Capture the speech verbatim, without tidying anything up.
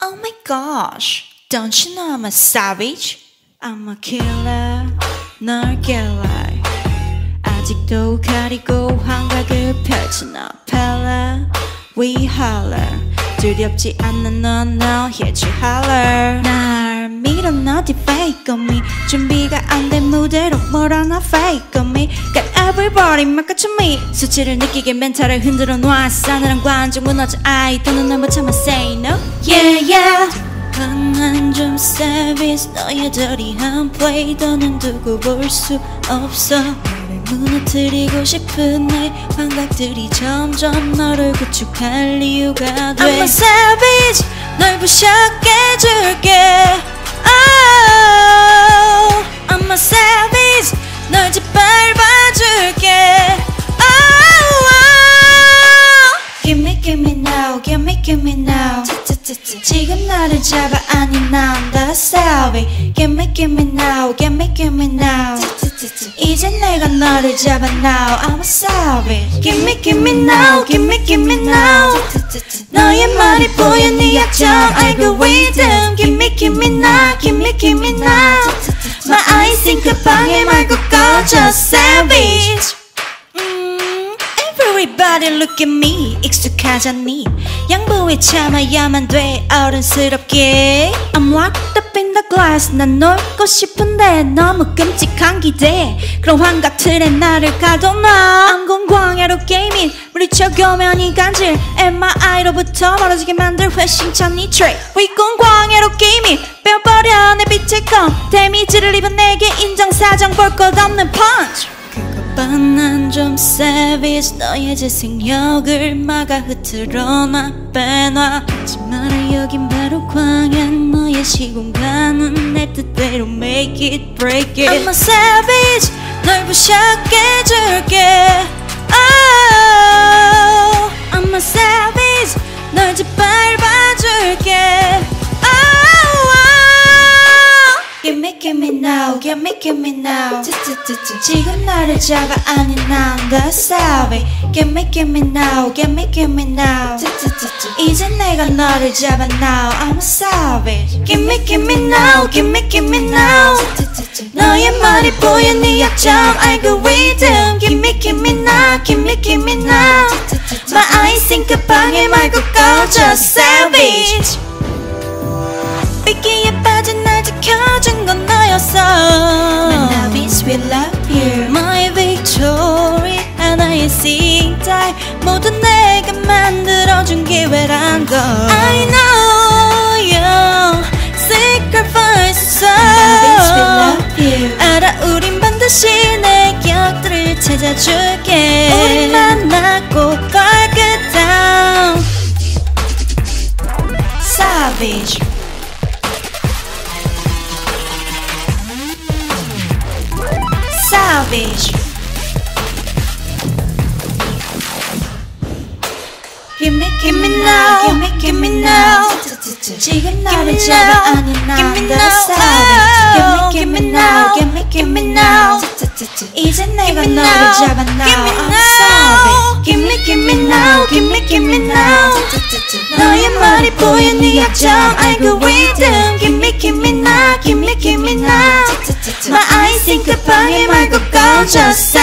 Oh my gosh, don't you know I'm a savage? I'm a killer, 널 깨라. 아직도 가리고 환각을 펼친 appella. We holler, 두렵지 않는 넌 no here to holler. 날 밀어넣어 fake on me. 준비가 안 된 무대로 몰아넣어 fake on me. Got everybody 막아쳐 me. 수치를 느끼게 멘탈을 흔들어 놔. 싸늘한 관중 무너져 아이 더는 널 못 참아 say no. Yeah yeah. 난 좀 savage. 너의 dirty한 play 더는 두고 볼 수 없어. 무너뜨리고 싶은 내 환각들이 점점 너를 구축할 이유가 돼. I'm a savage, 널 부셔게 해줄게. Oh, I'm a savage, 널 짓밟아줄게. Oh, oh. Give me, give me now, give me, give me now. 지금 나를 잡아 아니 난 the savage. Give me, give me now, give me, give me now. 이제 내가 너를 잡아 now. I'm a savage. Give me, give me now, give me, give me now. 너의 말이 보여 네 약점 algorithm. Give me, give me now, give me, give me now. My eyes think 방해 말고 꺼져 savage. Everybody look at me. 익숙하잖니. 양보에 참아야만 돼 어른스럽게. I'm locked up in the glass. 난 놀고 싶은데 너무 끔찍한 기대. 그런 환각틀에 나를 가둬놔. I'm gon' 광야로 게이밍 물리쳐오면 이 간질 엠아이로부터 멀어지게 만들 회심찬 이 트릭. We gon' 광야로 게이밍 빼어버려 내 빛의 건. 데미지를 입은 내게 인정사정 볼 것 없는 펀치. 난 좀 savage. 너의 재생력을 막아 흐트러 놔 빼놔. 하지 마라 여긴 바로 광야. 너의 시공간은 내 뜻대로 make it break it. I'm a savage, 널 부셔게 해줄게. Oh, I'm a savage, 널 짓밟아줄게. Give me, give me now, give me, give me now. 지금 나를 잡아 아니 난 the savage. Give me, give me now, give me, give me now. 이제 내가 너를 잡아 now. I'm a savage. Give me, give me now, give me, give me now. 너의 말이 보여 네 약점 algorithm. Give me, give me now, give me, give me now. My eyes think 방해 말고 꺼져 savage. 삐끼에 빠진 날 지켜준 건 너였어. 난 novice we love you. My victory 하나의 싱타임 모두 내가 만들어준 기회란 걸. I know you sacrifice. Novice we love you. 알아 우린 반드시 내 곁들을 찾아줄게. 우리 만나고 걸그 down. Savage. Savage. Give me, give me now, give me, give me now. 지금 나를 잡아 아니 난 the savage. Give me, give me now, give me, give me now. 이제 내가 너를 잡아 now. I'm savage. Give me, give me now, give me, give me now. 너의 말이 보여 네 약점 algorithm. Give me, give me now, give me, give me now. My eyes think 방해 말고 꺼져.